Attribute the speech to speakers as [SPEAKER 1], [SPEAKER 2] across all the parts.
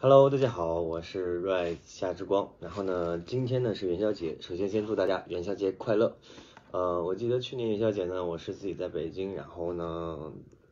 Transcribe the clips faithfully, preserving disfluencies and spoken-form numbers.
[SPEAKER 1] Hello，大家好，我是 Xia Zhiguang。然后呢，今天呢是元宵节，首先先祝大家元宵节快乐。呃，我记得去年元宵节呢，我是自己在北京，然后呢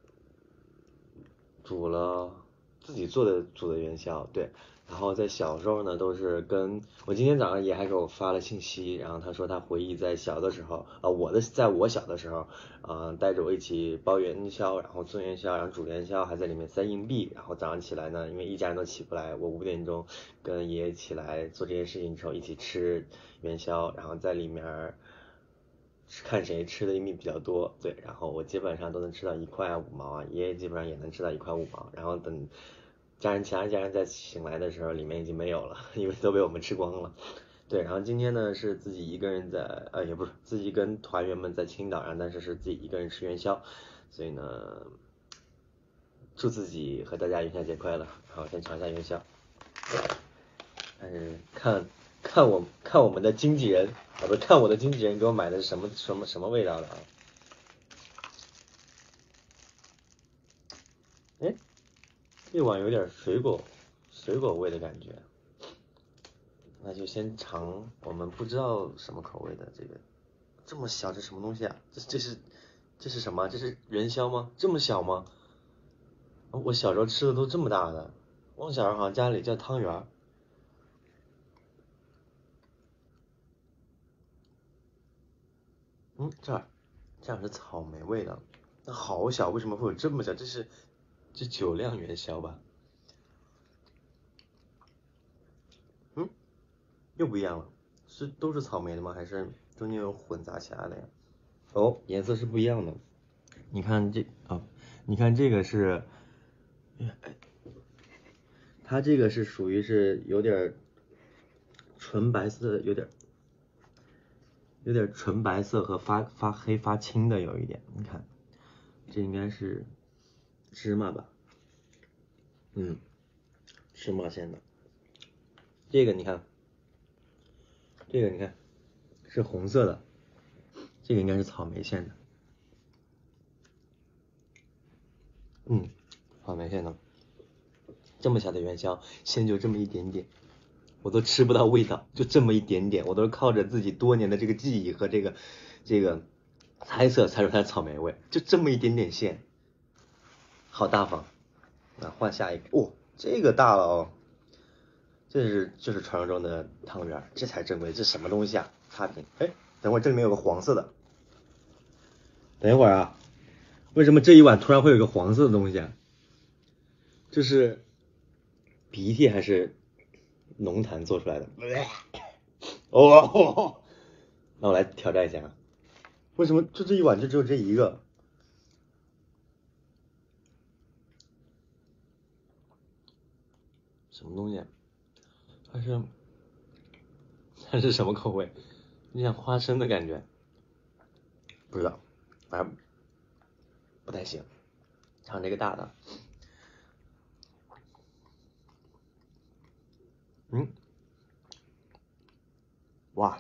[SPEAKER 1] 煮了自己做的煮的元宵，对。然后在小时候呢，都是跟我今天早上爷还给我发了信息，然后他说他回忆在小的时候，啊、呃，我的在我小的时候，呃，带着我一起包元宵，然后做元宵，然后煮元宵，还在里面塞硬币，然后早上起来呢，因为一家人都起不来，我五点钟跟爷爷起来做这些事情之后，一起吃元宵，然后在里面看谁吃的硬币比较多，对，然后我基本上都能吃到一块五毛啊，爷爷基本上也能吃到一块五毛，然后等家人其他家人在醒来的时候，里面已经没有了，因为都被我们吃光了。对，然后今天呢是自己一个人在，呃，也不是自己跟团员们在青岛，然后但是是自己一个人吃元宵，所以呢，祝自己和大家元宵节快乐。好，先尝一下元宵，但是看看我看我们的经纪人，啊不是看我的经纪人给我买的是什么什么什么味道的啊？哎，这碗有点水果水果味的感觉。那就先尝我们不知道什么口味的这个，这么小，这什么东西啊？这这是这是什么？这是元宵吗？这么小吗？我小时候吃的都这么大的，我小时候好像家里叫汤圆。嗯，这儿这样是草莓味的，那好小，为什么会有这么小？这是这酒酿元宵吧？嗯，又不一样了，是都是草莓的吗？还是中间有混杂其他的呀？哦，颜色是不一样的。你看这啊、哦，你看这个是，它这个是属于是有点纯白色，有点有点纯白色和发发黑发青的有一点。你看，这应该是芝麻吧？嗯，芝麻馅的。这个你看，这个你看是红色的，这个应该是草莓馅的。嗯，草莓馅的。这么小的元宵，馅就这么一点点，我都吃不到味道，就这么一点点，我都是靠着自己多年的这个记忆和这个这个猜测猜出它的草莓味，就这么一点点馅，好大方。那换下一个，哦，这个大了哦，这是就是传说中的汤圆，这才珍贵，这什么东西啊？差评，哎，等会儿这里面有个黄色的，等一会儿啊，为什么这一碗突然会有个黄色的东西啊？这是鼻涕还是浓痰做出来的？哦，那我来挑战一下，为什么就这一碗就只有这一个？什么东西？它是它是什么口味？有点花生的感觉，不知道，反正不太行。尝这个大的，嗯，哇，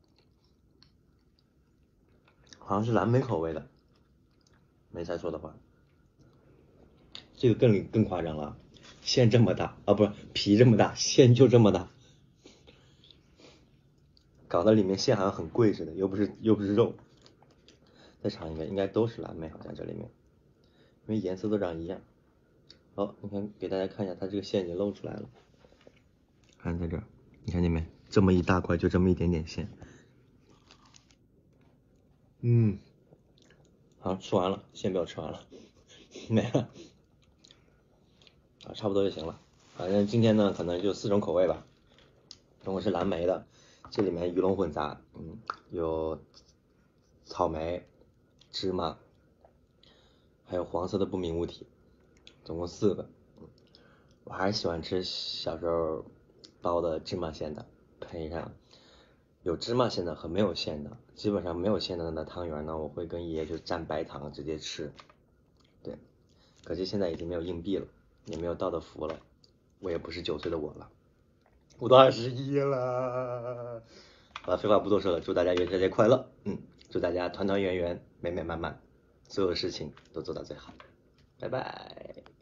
[SPEAKER 1] 好像是蓝莓口味的，没猜错的话。这个更更夸张了，馅这么大啊，不是皮这么大，馅就这么大，搞得里面馅好像很贵似的，又不是又不是肉。再尝一个，应该都是蓝莓，好像这里面，因为颜色都长一样。好，你看给大家看一下，它这个馅已经露出来了，看在这儿，你看见没？这么一大块，就这么一点点馅。嗯，好，吃完了，馅被我吃完了，没了。啊，差不多就行了。反正今天呢，可能就四种口味吧。中国是蓝莓的，这里面鱼龙混杂，嗯，有草莓、芝麻，还有黄色的不明物体，总共四个。嗯，我还是喜欢吃小时候包的芝麻馅的，配上有芝麻馅的和没有馅的。基本上没有馅的那汤圆呢，我会跟爷爷就蘸白糖直接吃。对，可惜现在已经没有硬币了。也没有道的福了，我也不是九岁的我了，我都二十一了。好了，废话不多说了，祝大家元宵节快乐，嗯，祝大家团团圆圆、美美满满，所有事情都做到最好，拜拜。